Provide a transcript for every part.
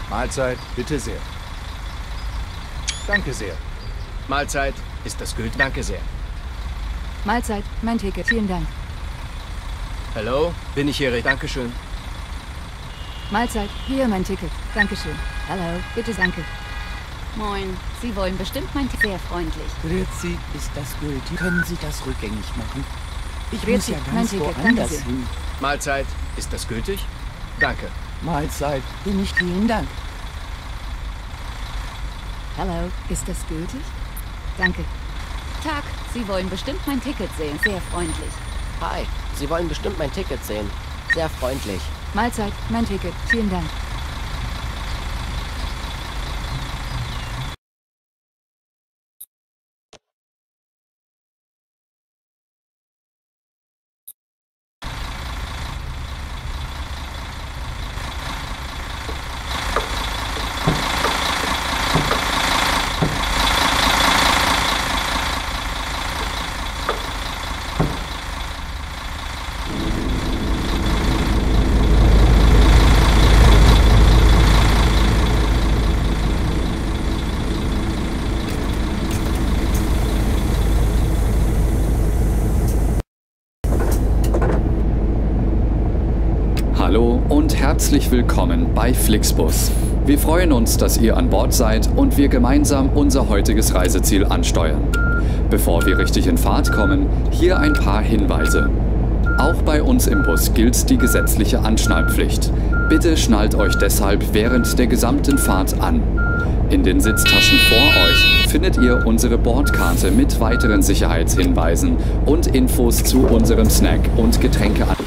Mahlzeit, bitte sehr. Danke sehr. Mahlzeit, ist das gültig? Danke sehr. Mahlzeit, mein Ticket, vielen Dank. Hallo, bin ich hier richtig? Dankeschön. Mahlzeit, hier mein Ticket, Dankeschön. Hallo, bitte danke. Moin, Sie wollen bestimmt mein Ticket. Sehr freundlich. Grüezi, ist das gültig? Können Sie das rückgängig machen? Ich muss Grüezi, ja mein ganz Ticket, danke woanders sehr. hin. Mahlzeit, ist das gültig? Danke. Mahlzeit, bin ich vielen Dank. Hallo, ist das gültig? Danke. Tag, Sie wollen bestimmt mein Ticket sehen. Sehr freundlich. Hi, Sie wollen bestimmt mein Ticket sehen. Sehr freundlich. Mahlzeit, mein Ticket, vielen Dank. Hallo und herzlich willkommen bei Flixbus. Wir freuen uns, dass ihr an Bord seid und wir gemeinsam unser heutiges Reiseziel ansteuern. Bevor wir richtig in Fahrt kommen, hier ein paar Hinweise. Auch bei uns im Bus gilt die gesetzliche Anschnallpflicht. Bitte schnallt euch deshalb während der gesamten Fahrt an. In den Sitztaschen vor euch findet ihr unsere Bordkarte mit weiteren Sicherheitshinweisen und Infos zu unserem Snack- und Getränkeangebot.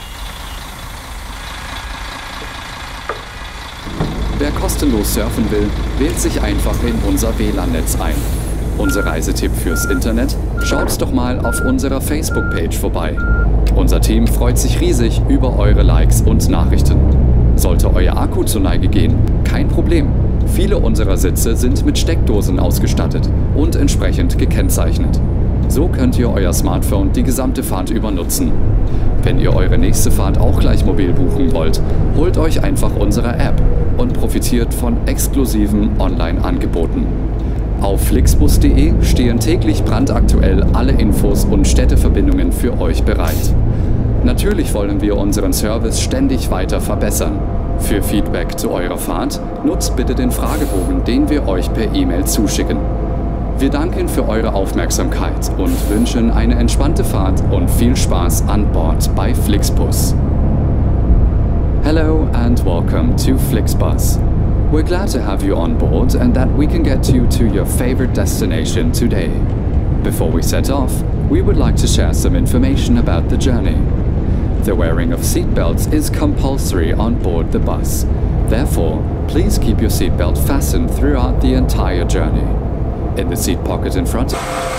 Wer kostenlos surfen will, wählt sich einfach in unser WLAN-Netz ein. Unser Reisetipp fürs Internet? Schaut doch mal auf unserer Facebook-Page vorbei. Unser Team freut sich riesig über eure Likes und Nachrichten. Sollte euer Akku zur Neige gehen? Kein Problem. Viele unserer Sitze sind mit Steckdosen ausgestattet und entsprechend gekennzeichnet. So könnt ihr euer Smartphone die gesamte Fahrt über nutzen. Wenn ihr eure nächste Fahrt auch gleich mobil buchen wollt, holt euch einfach unsere App und profitiert von exklusiven Online-Angeboten. Auf flixbus.de stehen täglich brandaktuell alle Infos und Städteverbindungen für euch bereit. Natürlich wollen wir unseren Service ständig weiter verbessern. Für Feedback zu eurer Fahrt nutzt bitte den Fragebogen, den wir euch per E-Mail zuschicken. Wir danken für eure Aufmerksamkeit und wünschen eine entspannte Fahrt und viel Spaß an Bord bei Flixbus. Hello and welcome to Flixbus. We're glad to have you on board and that we can get you to your favorite destination today. Before we set off, we would like to share some information about the journey. The wearing of seatbelts is compulsory on board the bus. Therefore, please keep your seatbelt fastened throughout the entire journey. In the seat pocket in front,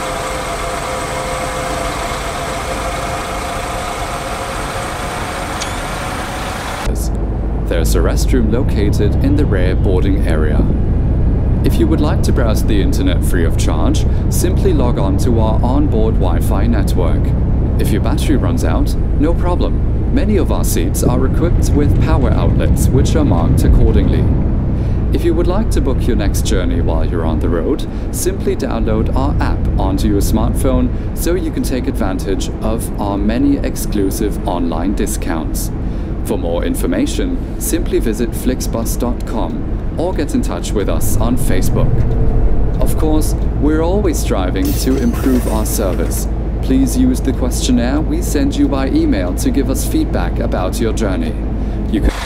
there's a restroom located in the rear boarding area. If you would like to browse the internet free of charge, simply log on to our onboard Wi-Fi network. If your battery runs out, no problem. Many of our seats are equipped with power outlets which are marked accordingly. If you would like to book your next journey while you're on the road, simply download our app onto your smartphone so you can take advantage of our many exclusive online discounts. For more information, simply visit flixbus.com or get in touch with us on Facebook. Of course, we're always striving to improve our service. Please use the questionnaire we send you by email to give us feedback about your journey. You can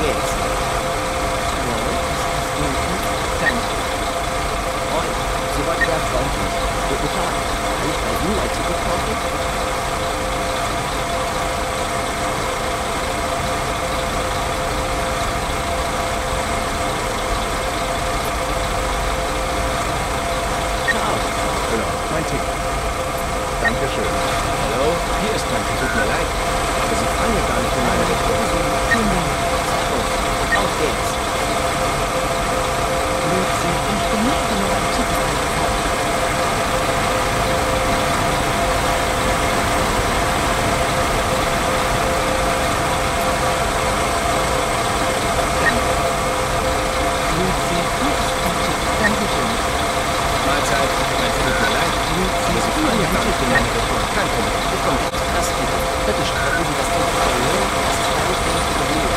geht's. Danke. Moin, Sie waren sehr freundlich. Guten Tag. Kann ich bei Ihnen ein Ticket kaufen? Genau, mein Ticket. Dankeschön. Hallo, hier ist mein Ticket. Tut mir leid, aber Sie fahren ja gar nicht in meine Richtung. Vielen Dank. Auf geht's. Blödsinn. Ich benutze nur ein Ticket. Dankeschön. Mahlzeit. Tut mir leid, aber Sie fahren ja gar nicht in meine Richtung. Kein Problem. Ich komme mit. Das Ticket. Bitte strecken Sie das Ticket ein. Das ist gar nicht die richtige Linie.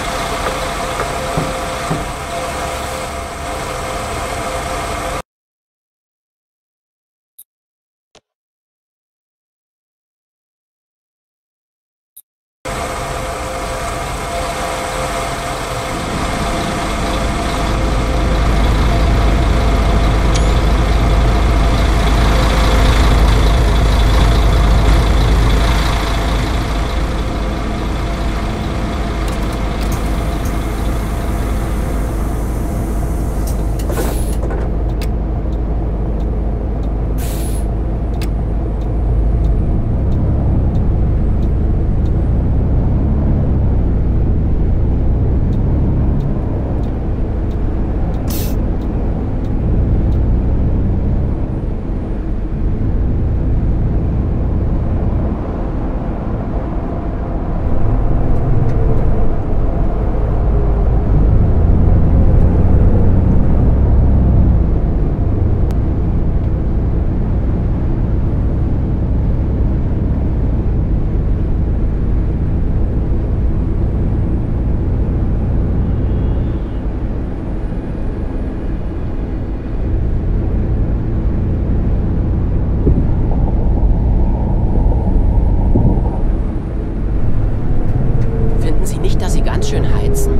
Finden Sie nicht, dass Sie ganz schön heizen?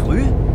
früh?